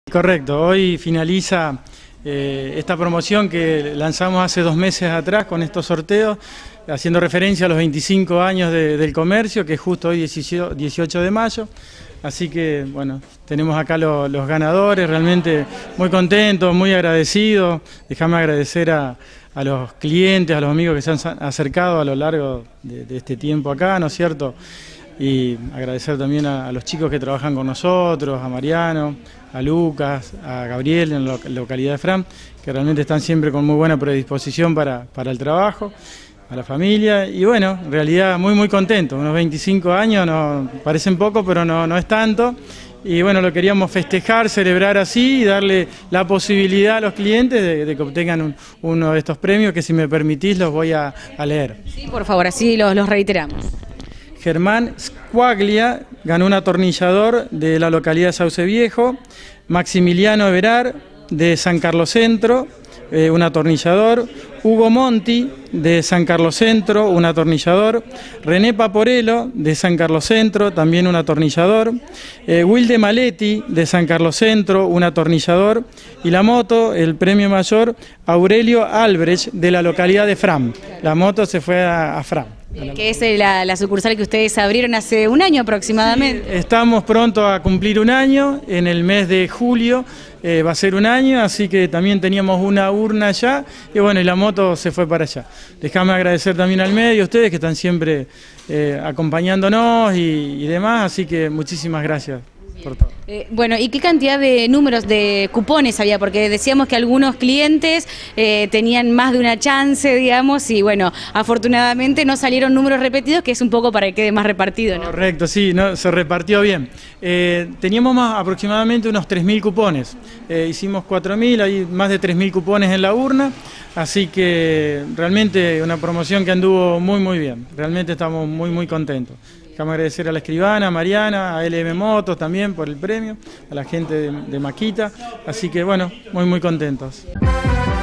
Correcto, hoy finaliza esta promoción que lanzamos hace 2 meses atrás con estos sorteos, haciendo referencia a los 25 años del comercio, que es justo hoy 18 de mayo. Así que, bueno, tenemos acá los ganadores, realmente muy contentos, muy agradecidos. Déjame agradecer a los clientes, a los amigos que se han acercado a lo largo de este tiempo acá, ¿no es cierto? Y agradecer también a los chicos que trabajan con nosotros, a Mariano, a Lucas, a Gabriel en la localidad de Fram, que realmente están siempre con muy buena predisposición para el trabajo, a la familia, y bueno, en realidad muy contento. Unos 25 años no parecen poco, pero no es tanto, y bueno, lo queríamos festejar, celebrar así y darle la posibilidad a los clientes de que obtengan uno de estos premios, que si me permitís los voy a leer. Sí, por favor, así los reiteramos. Germán Squaglia ganó un atornillador de la localidad de Sauce Viejo. Maximiliano Everar de San Carlos Centro, un atornillador. Hugo Monti de San Carlos Centro, un atornillador. René Paporello de San Carlos Centro, también un atornillador. Wilde Maletti de San Carlos Centro, un atornillador. Y la moto, el premio mayor, Aurelio Albrecht de la localidad de Fram. La moto se fue a Fram. Que es la sucursal que ustedes abrieron hace un año aproximadamente. Sí, estamos pronto a cumplir un año, en el mes de julio va a ser un año, así que también teníamos una urna allá y bueno, y la moto se fue para allá. Déjame agradecer también al medio, a ustedes que están siempre acompañándonos y demás, así que muchísimas gracias por todo. Bueno, ¿y qué cantidad de números de cupones había? Porque decíamos que algunos clientes tenían más de una chance, digamos, y bueno, afortunadamente no salieron números repetidos, que es un poco para que quede más repartido, ¿no? Correcto, sí, no, se repartió bien. Teníamos aproximadamente unos 3.000 cupones, hicimos 4.000, hay más de 3.000 cupones en la urna, así que realmente una promoción que anduvo muy bien, realmente estamos muy contentos. Déjame agradecer a la escribana, a Mariana, a LM Motos también por el premio, a la gente de Maquita, así que bueno, muy contentos.